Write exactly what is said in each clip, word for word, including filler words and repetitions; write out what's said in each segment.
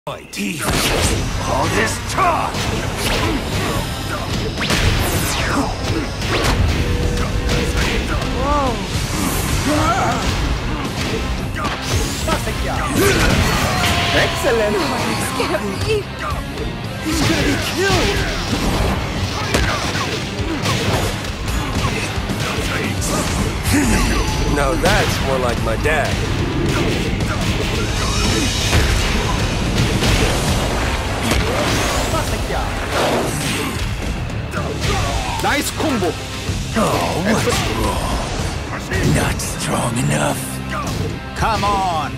Teeth. All this talk. Whoa. Excellent. He's gonna be... He's gonna be killed. No, that's more like my dad. Nice combo. Oh, what's wrong? Not strong enough. Come on.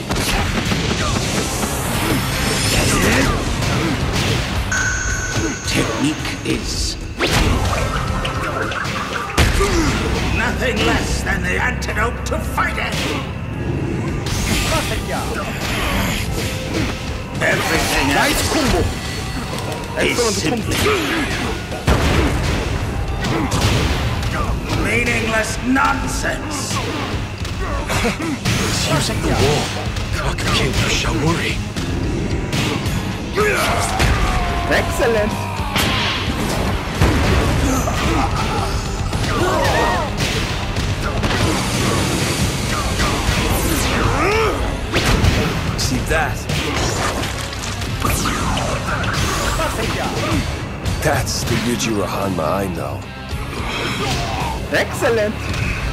Technique is nothing less than the antidote to fighting. Everything Nice else combo. is simply meaningless nonsense. He's using the wall. Kakakin shall worry. Excellent. See that? That's the Yujiro Hanma I know. Excellent.